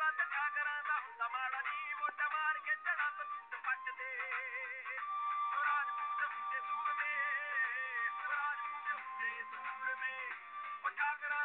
ਬੰਦ ਠਾਕਰਾਂ ਦਾ ਹੁੰਦਾ ਮਾੜਾ ਨੀ ਮੋਢਾ ਮਾਰ ਕੇ ਚੜਾ ਤੂੰ ਪੱਟ ਦੇ ਰਾਜਪੂਤ ਹੁੰਦੇ ਸੂਰਮੇ ਰਾਜਪੂਤ ਹੁੰਦੇ ਸੂਰਮੇ ਉਹ ਠਾਕਰਾਂ